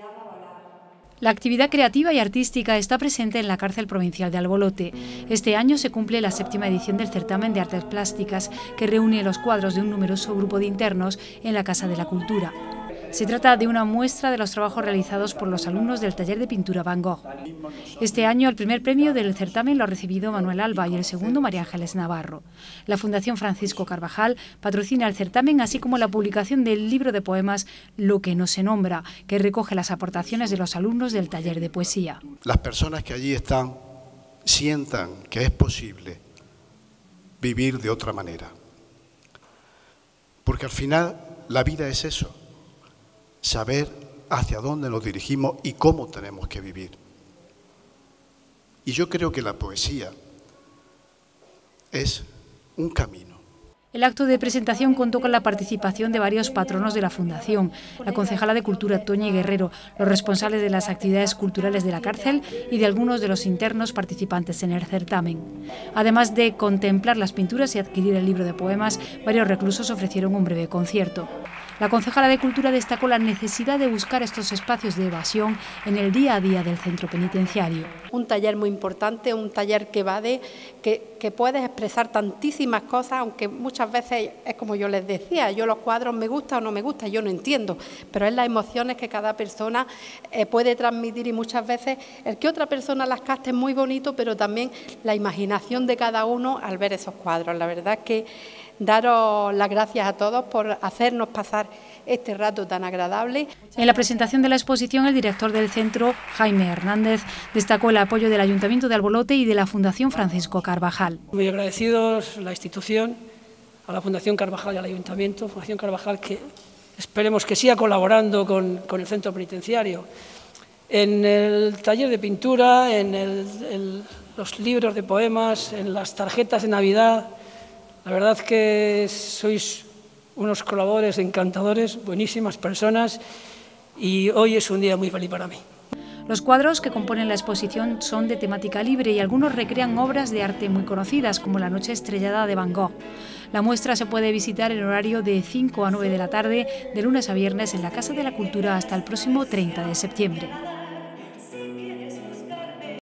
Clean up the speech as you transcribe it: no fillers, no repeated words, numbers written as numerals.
La actividad creativa y artística está presente en la cárcel provincial de Albolote. Este año se cumple la 7ª edición del certamen de artes plásticas, que reúne los cuadros de un numeroso grupo de internos en la Casa de la Cultura. Se trata de una muestra de los trabajos realizados por los alumnos del taller de pintura Van Gogh. Este año el primer premio del certamen lo ha recibido Manuel Alba y el segundo María Ángeles Navarro. La Fundación Francisco Carvajal patrocina el certamen, así como la publicación del libro de poemas Lo que no se nombra, que recoge las aportaciones de los alumnos del taller de poesía. Las personas que allí están sientan que es posible vivir de otra manera. Porque al final la vida es eso. Saber hacia dónde nos dirigimos y cómo tenemos que vivir. Y yo creo que la poesía es un camino. El acto de presentación contó con la participación de varios patronos de la Fundación, la concejala de Cultura Toñi Guerrero, los responsables de las actividades culturales de la cárcel y de algunos de los internos participantes en el certamen. Además de contemplar las pinturas y adquirir el libro de poemas, varios reclusos ofrecieron un breve concierto. La concejala de Cultura destacó la necesidad de buscar estos espacios de evasión en el día a día del centro penitenciario. Un taller muy importante, un taller que evade, que puedes expresar tantísimas cosas, aunque muchas veces es como yo les decía, yo los cuadros me gustan o no me gustan, yo no entiendo, pero es las emociones que cada persona puede transmitir y muchas veces el que otra persona las capte es muy bonito, pero también la imaginación de cada uno al ver esos cuadros. La verdad es que daros las gracias a todos por hacernos pasar este rato tan agradable. En la presentación de la exposición, el director del centro, Jaime Hernández, destacó el apoyo del Ayuntamiento de Albolote y de la Fundación Francisco Carvajal. Muy agradecidos la institución, a la Fundación Carvajal y al Ayuntamiento. Fundación Carvajal, que esperemos que siga colaborando con el centro penitenciario. En el taller de pintura, en los libros de poemas, en las tarjetas de Navidad. La verdad que sois unos colaboradores encantadores, buenísimas personas, y hoy es un día muy feliz para mí. Los cuadros que componen la exposición son de temática libre y algunos recrean obras de arte muy conocidas, como La noche estrellada de Van Gogh. La muestra se puede visitar en horario de 5 a 9 de la tarde, de lunes a viernes, en la Casa de la Cultura hasta el próximo 30 de septiembre.